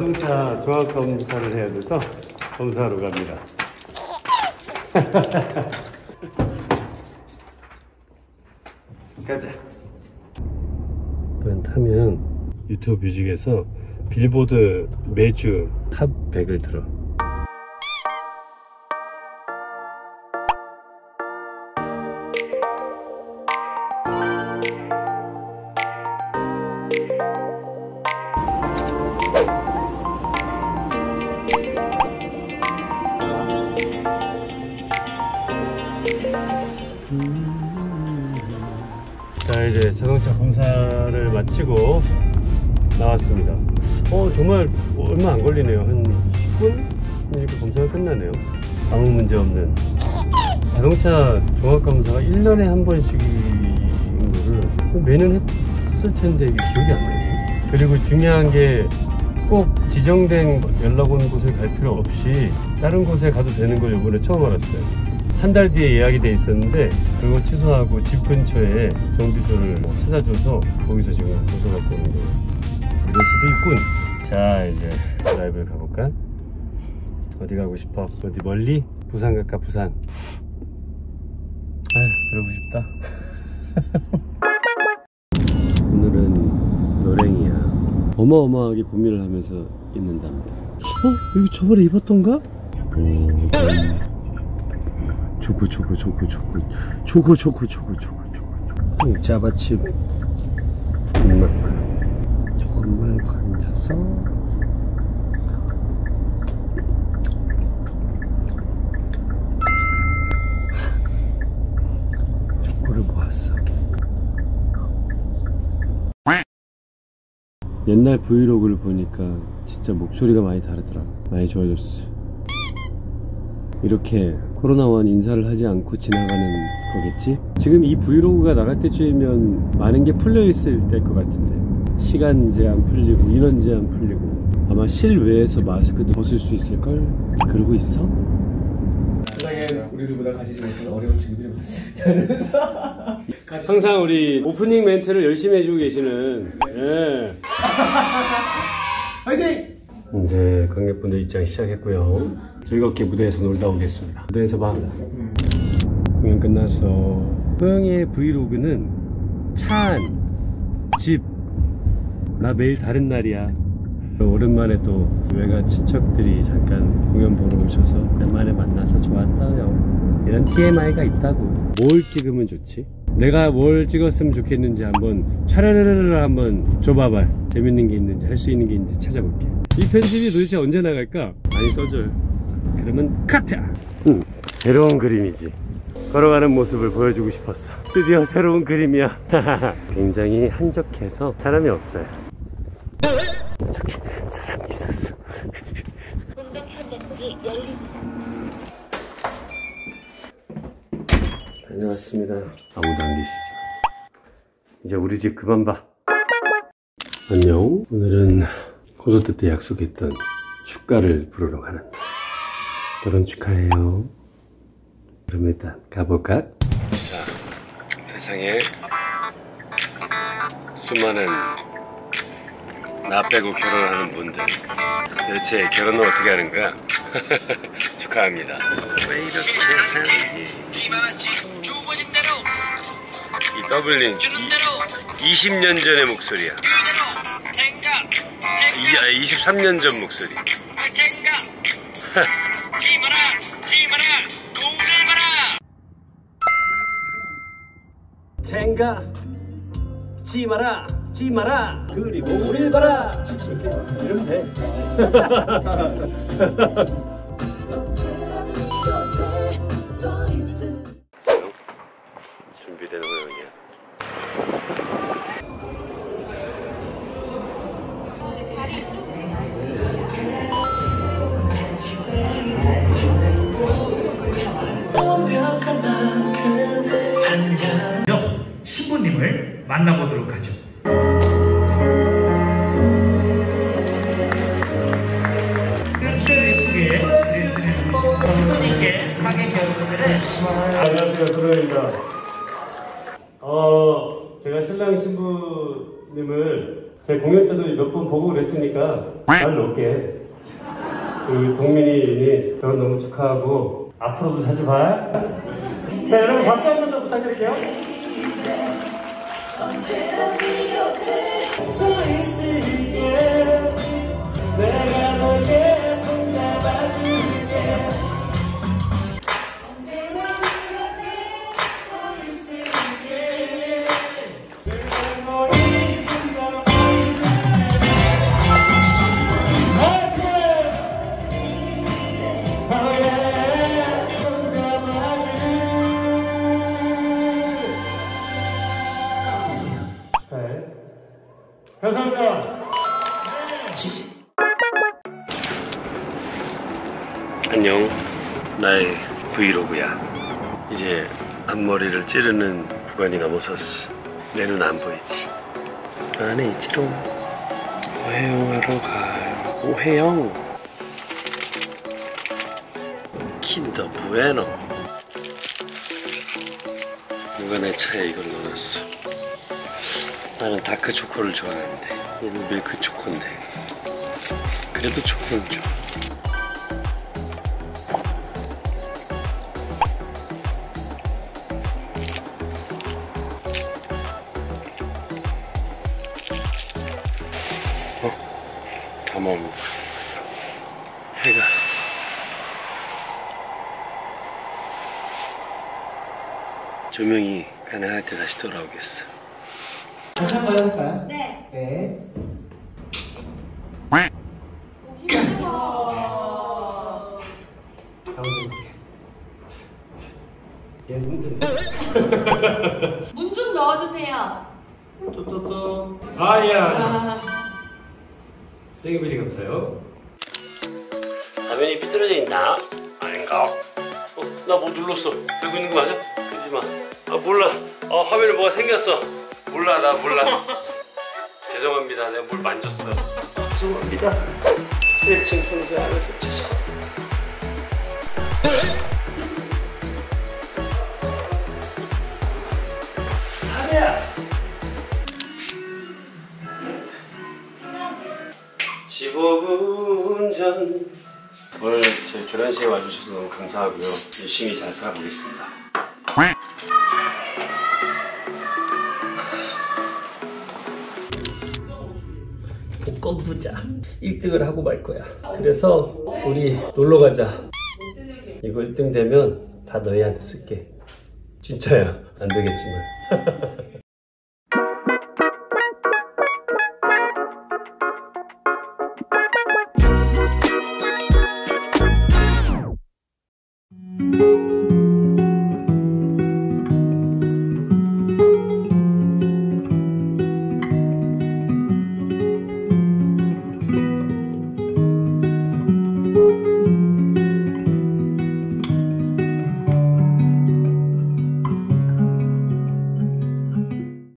자동차 종합 검사를 해야 돼서 검사하러 갑니다. 가자. 이번 타면 유튜브 뮤직에서 빌보드 매주 탑 100을 들어. 자, 이제 자동차 검사를 마치고 나왔습니다. 정말 얼마 안 걸리네요. 한 10분? 이렇게 검사가 끝나네요. 아무 문제 없는. 자동차 종합검사가 1년에 한 번씩인 거를 매년 했을 텐데 이게 기억이 안 나요. 그리고 중요한 게 꼭 지정된 연락 온 곳에 갈 필요 없이 다른 곳에 가도 되는 걸 이번에 처음 알았어요. 한 달 뒤에 예약이 돼 있었는데 그거 취소하고 집 근처에 정비소를 찾아줘서 거기서 지금 고소 받고 오는 거예요. 이럴 수도 있군. 자, 이제 드라이브를 가볼까? 어디 가고 싶어? 어디 멀리? 부산 갈까? 부산. 그러고 싶다. 오늘은 노랭이야. 어마어마하게 고민을 하면서 입는답니다. 여기 저번에 입었던가? 조고 짜바칩 이것만 건져서 조고를 모았어. 옛날 브이로그를 보니까 진짜 목소리가 많이 다르더라. 많이 좋아졌어. 이렇게 코로나와는 인사를 하지 않고 지나가는 거겠지? 지금 이 브이로그가 나갈 때쯤이면 많은 게 풀려 있을 때일 것 같은데 시간 제한 풀리고 인원 제한 풀리고 아마 실외에서 마스크도 벗을 수 있을걸? 그러고 있어? 세상엔 우리들보다 가지지 못한 어려운 친구들이 많습니다. 항상 우리 오프닝 멘트를 열심히 해주고 계시는 예. 화이팅! 이제 관객분들 입장 시작했고요. 즐겁게 무대에서 놀다 오겠습니다. 무대에서 봐. 공연 끝나서 호영이의 브이로그는 차 안, 집, 나 매일 다른 날이야. 오랜만에 또 외가 친척들이 잠깐 공연 보러 오셔서 오랜만에 만나서 좋았어요. 이런 TMI가 있다고. 뭘 찍으면 좋지? 내가 뭘 찍었으면 좋겠는지 한번 차라르르르 한번 줘봐봐. 재밌는 게 있는지 할 수 있는 게 있는지 찾아볼게. 이 편집이 도대체 언제 나갈까? 많이 써줘요. 그러면 카트! 새로운 그림이지. 걸어가는 모습을 보여주고 싶었어. 드디어 새로운 그림이야. 굉장히 한적해서 사람이 없어요. 저기 사람이 있었어. 다녀왔습니다. 아무도 안 계시죠. 이제 우리 집 그만 봐. 안녕. 오늘은 콘서트 때 약속했던 축가를 부르러 가는 결혼 축하해요. 그럼 일단 가볼까? 자, 세상에 수많은 나 빼고 결혼하는 분들 대체 결혼은 어떻게 하는 거야? 축하합니다. 왜 이렇게 세상이 이 더블링 20년 전의 목소리야. 23년 전 목소리. 쟁가 지마라 지마라 그리고 우릴 봐라. 이러면 돼. 준비된 호영이야. 신부님을 만나보도록 하죠. 끈소리 속에 신부님께 가게 되었는데 안녕하세요, 도로입니다. 제가 신랑 신부님을 제 공연 때도 몇 번 보고 그랬으니까 잘 넣을게. 그리고 동민이 결혼 너무 축하하고 앞으로도 자주 봐. 자, 여러분 박수 한 번 더 부탁드릴게요. 서 있을게. 내가 너에게 손 잡아줄게. 언제나 네 곁에 서 있을게. 내가 너의 손 잡아줄게. 감사합니다. 안녕, 나의 브이로그야. 이제 앞머리를 찌르는 구간이 넘어섰어. 내 눈 안 보이지? 안에 있지롱. 오해영하러 가요. 오해영. 킨더 부에노. 누가 내 차에 이걸 넣어놨어? 나는 다크 초코를 좋아하는데 얘는 밀크 초코인데 그래도 초코는 좋아. 다 먹는 거야. 해가 조명이 가능할 때 다시 돌아오겠어. 다시 한 번 해볼까요? 네. 네. 문 좀 넣어주세요. 또또또. 아야. 생일비리 감사요. 화면이 삐뚤어져 있나? 아닌가? 나 뭐 눌렀어. 들고 있는 거 맞아? 그러지 마. 아 몰라. 화면에 뭐가 생겼어. 몰라 나 몰라. 죄송합니다. 내가 뭘 만졌어. 죄송합니다. 스트레칭 평소에 안 해서 죄송합니다. 아니야. 15분 전. 오늘 제 결혼식에 와주셔서 너무 감사하고요. 열심히 잘 살아보겠습니다. 복권 부자 1등을 하고 말 거야. 그래서 우리 놀러 가자. 이거 1등 되면 다 너희한테 쓸게. 진짜야. 안 되겠지만.